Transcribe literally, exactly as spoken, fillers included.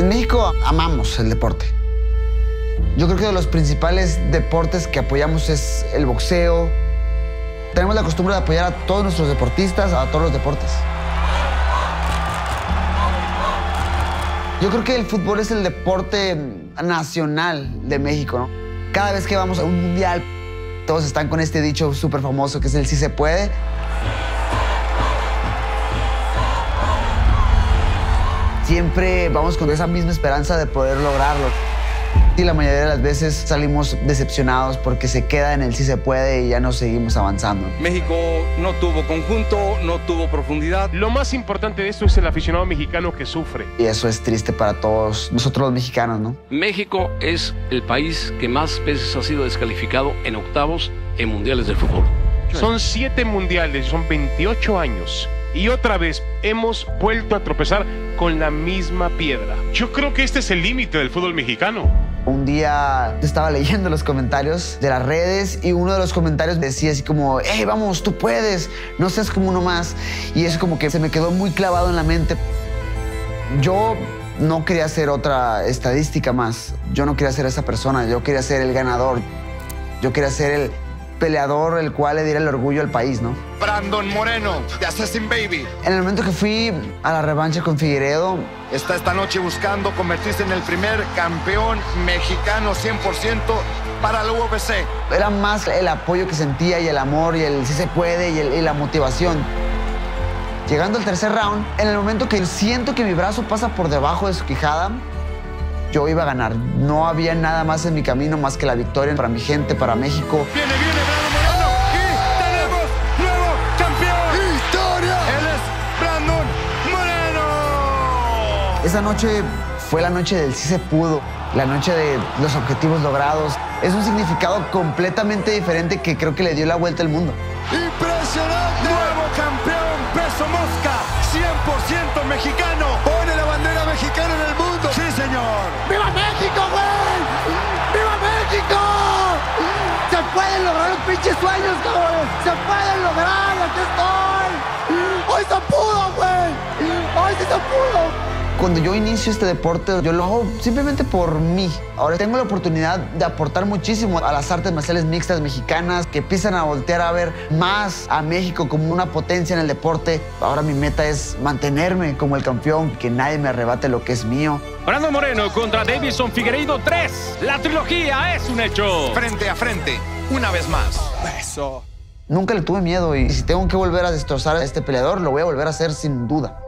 En México amamos el deporte. Yo creo que de los principales deportes que apoyamos es el boxeo. Tenemos la costumbre de apoyar a todos nuestros deportistas, a todos los deportes. Yo creo que el fútbol es el deporte nacional de México, ¿no? Cada vez que vamos a un mundial, todos están con este dicho súper famoso que es el "sí se puede". Siempre vamos con esa misma esperanza de poder lograrlo. Y la mayoría de las veces salimos decepcionados porque se queda en el "sí se puede" y ya no seguimos avanzando. México no tuvo conjunto, no tuvo profundidad. Lo más importante de esto es el aficionado mexicano que sufre. Y eso es triste para todos nosotros los mexicanos, ¿no? México es el país que más veces ha sido descalificado en octavos en mundiales de fútbol. Son siete mundiales, son veintiocho años. Y otra vez hemos vuelto a tropezar con la misma piedra. Yo creo que este es el límite del fútbol mexicano. Un día estaba leyendo los comentarios de las redes y uno de los comentarios decía así como, hey, vamos, tú puedes, no seas como uno más. Y eso como que se me quedó muy clavado en la mente. Yo no quería ser otra estadística más. Yo no quería ser esa persona, yo quería ser el ganador. Yo quería ser el peleador el cual le diera el orgullo al país, ¿no? Brandon Moreno, de Assassin Baby. En el momento que fui a la revancha con Figueiredo, está esta noche buscando convertirse en el primer campeón mexicano cien por ciento para la U F C. Era más el apoyo que sentía y el amor y el "sí se puede" y, el, y la motivación. Llegando al tercer round, en el momento que siento que mi brazo pasa por debajo de su quijada, yo iba a ganar. No había nada más en mi camino más que la victoria para mi gente, para México. Viene, viene Brandon Moreno y tenemos nuevo campeón. ¡Historia! Él es Brandon Moreno. Esa noche fue la noche del "sí se pudo", la noche de los objetivos logrados. Es un significado completamente diferente que creo que le dio la vuelta al mundo. ¡Impresionante! Nuevo campeón peso mosca, cien por ciento mexicano. Pone la bandera mexicana en el mundo. ¡Sí, señor! ¡Viva México, güey! ¡Viva México! ¡Se pueden lograr los pinches sueños, cabrón! ¡Se pueden lograr! ¡Aquí estoy! ¡Hoy se pudo, güey! ¡Hoy sí se pudo! Cuando yo inicio este deporte, yo lo hago simplemente por mí. Ahora tengo la oportunidad de aportar muchísimo a las artes marciales mixtas mexicanas, que empiezan a voltear a ver más a México como una potencia en el deporte. Ahora mi meta es mantenerme como el campeón, que nadie me arrebate lo que es mío. Brandon Moreno contra Deiveson Figueiredo tres. La trilogía es un hecho. Frente a frente, una vez más. Eso. Nunca le tuve miedo y si tengo que volver a destrozar a este peleador, lo voy a volver a hacer sin duda.